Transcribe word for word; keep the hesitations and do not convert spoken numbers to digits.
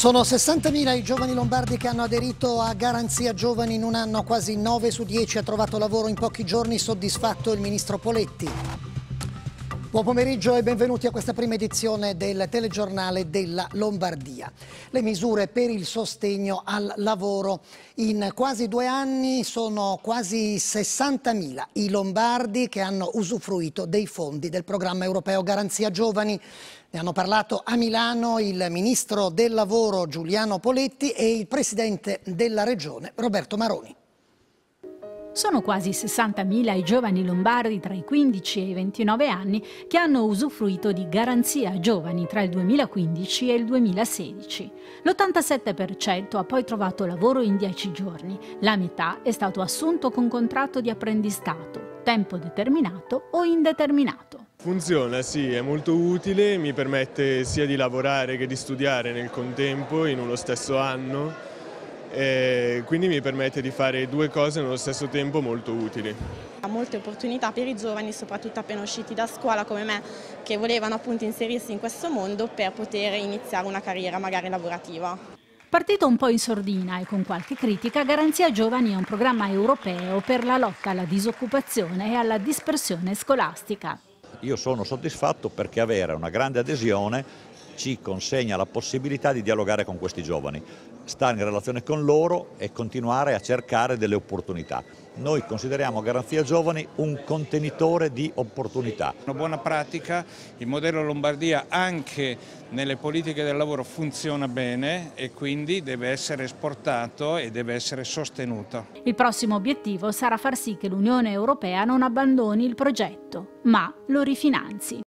Sono sessantamila i giovani lombardi che hanno aderito a Garanzia Giovani in un anno, quasi nove su dieci ha trovato lavoro in pochi giorni, soddisfatto il ministro Poletti. Buon pomeriggio e benvenuti a questa prima edizione del telegiornale della Lombardia. Le misure per il sostegno al lavoro. In quasi due anni sono quasi sessantamila i lombardi che hanno usufruito dei fondi del programma europeo Garanzia Giovani. Ne hanno parlato a Milano il ministro del lavoro Giuliano Poletti e il presidente della regione Roberto Maroni. Sono quasi sessantamila i giovani lombardi tra i quindici e i ventinove anni che hanno usufruito di Garanzia Giovani tra il duemilaquindici e il duemilasedici. L'ottantasette per cento ha poi trovato lavoro in dieci giorni. La metà è stato assunto con contratto di apprendistato, tempo determinato o indeterminato. Funziona, sì, è molto utile, mi permette sia di lavorare che di studiare nel contempo in uno stesso anno. E quindi mi permette di fare due cose nello stesso tempo molto utili. Ha molte opportunità per i giovani, soprattutto appena usciti da scuola come me, che volevano appunto inserirsi in questo mondo per poter iniziare una carriera magari lavorativa. Partito un po' in sordina e con qualche critica, Garanzia Giovani è un programma europeo per la lotta alla disoccupazione e alla dispersione scolastica. Io sono soddisfatto perché avere una grande adesione ci consegna la possibilità di dialogare con questi giovani, stare in relazione con loro e continuare a cercare delle opportunità. Noi consideriamo Garanzia Giovani un contenitore di opportunità. Una buona pratica, il modello Lombardia anche nelle politiche del lavoro funziona bene e quindi deve essere esportato e deve essere sostenuto. Il prossimo obiettivo sarà far sì che l'Unione Europea non abbandoni il progetto, ma lo rifinanzi.